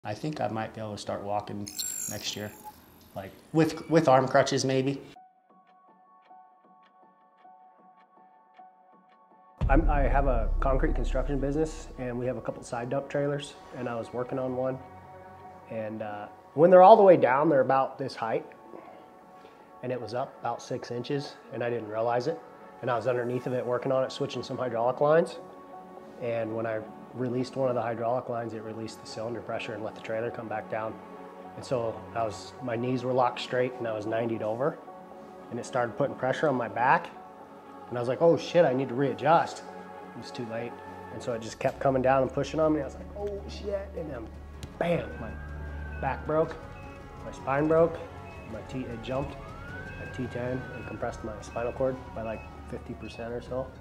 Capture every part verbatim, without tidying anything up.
I think I might be able to start walking next year, like with, with arm crutches maybe. I'm, I have a concrete construction business and we have a couple side dump trailers, and I was working on one. And uh, when they're all the way down, they're about this height. And it was up about six inches and I didn't realize it. And I was underneath of it working on it, switching some hydraulic lines. And when I released one of the hydraulic lines, it released the cylinder pressure and let the trailer come back down. And so I was, my knees were locked straight and I was ninety'd over. And it started putting pressure on my back. And I was like, oh shit, I need to readjust. It was too late. And so it just kept coming down and pushing on me. I was like, oh shit. And then bam, my back broke, my spine broke, my T, it jumped at T ten and compressed my spinal cord by like fifty percent or so.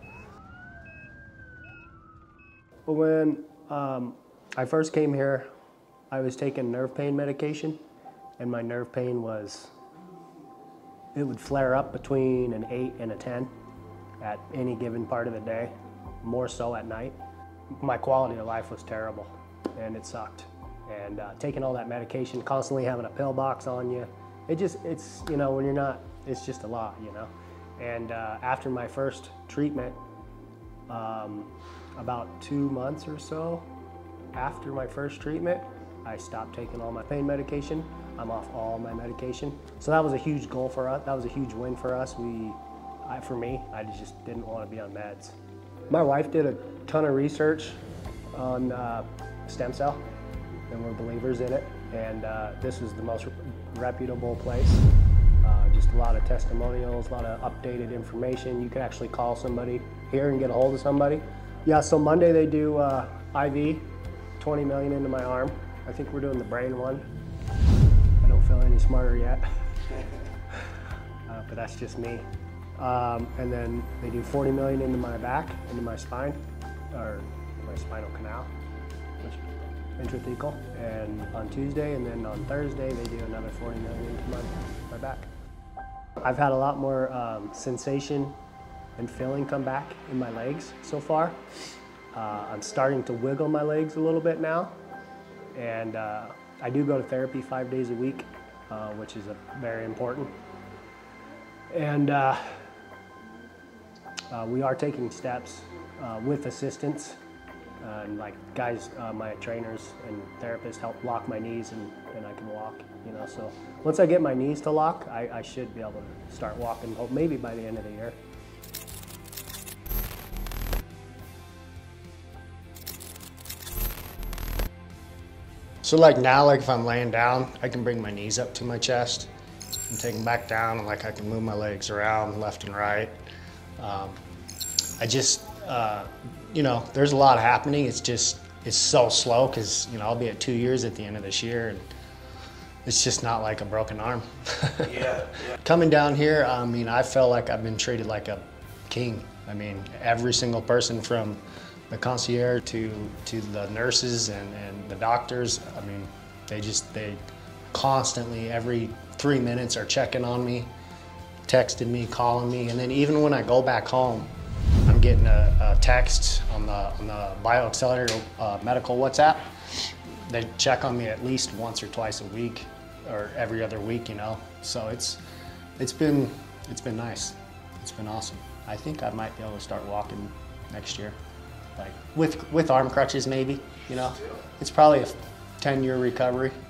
But when um, I first came here, I was taking nerve pain medication, and my nerve pain was, it would flare up between an eight and a ten at any given part of the day, more so at night. My quality of life was terrible, and it sucked. And uh, taking all that medication, constantly having a pill box on you, it just, it's, you know, when you're not, it's just a lot, you know. And uh, after my first treatment, um, about two months or so after my first treatment, I stopped taking all my pain medication. I'm off all my medication. So that was a huge goal for us. That was a huge win for us. We, I, for me, I just didn't want to be on meds. My wife did a ton of research on uh, stem cell, and we're believers in it. And uh, this is the most reputable place. Uh, just a lot of testimonials, a lot of updated information. You could actually call somebody here and get a hold of somebody. Yeah, so Monday they do uh, I V, twenty million into my arm. I think we're doing the brain one. I don't feel any smarter yet, uh, but that's just me. Um, and then they do forty million into my back, into my spine, or my spinal canal, which intrathecal. And on Tuesday, and then on Thursday, they do another forty million into my, my back. I've had a lot more um, sensation and feeling come back in my legs so far. Uh, I'm starting to wiggle my legs a little bit now. And uh, I do go to therapy five days a week, uh, which is a, very important. And uh, uh, we are taking steps uh, with assistance. Uh, and like guys, uh, my trainers and therapists help lock my knees, and, and I can walk, you know. So once I get my knees to lock, I, I should be able to start walking, hope maybe by the end of the year. So like now, like if I'm laying down, I can bring my knees up to my chest and take them back down, and like I can move my legs around left and right. Um, I just, uh, you know, there's a lot happening. It's just, it's so slow because, you know, I'll be at two years at the end of this year, and it's just not like a broken arm. Yeah, yeah. Coming down here, I mean, I felt like I've been treated like a king. I mean, every single person from the concierge to, to the nurses and, and the doctors, I mean, they just, they constantly, every three minutes are checking on me, texting me, calling me, and then even when I go back home, I'm getting a, a text on the, on the BioXcellerator uh, medical WhatsApp. They check on me at least once or twice a week, or every other week, you know. So it's, it's been, it's been nice. It's been awesome. I think I might be able to start walking next year, like with, with arm crutches maybe, you know. It's probably a ten year recovery.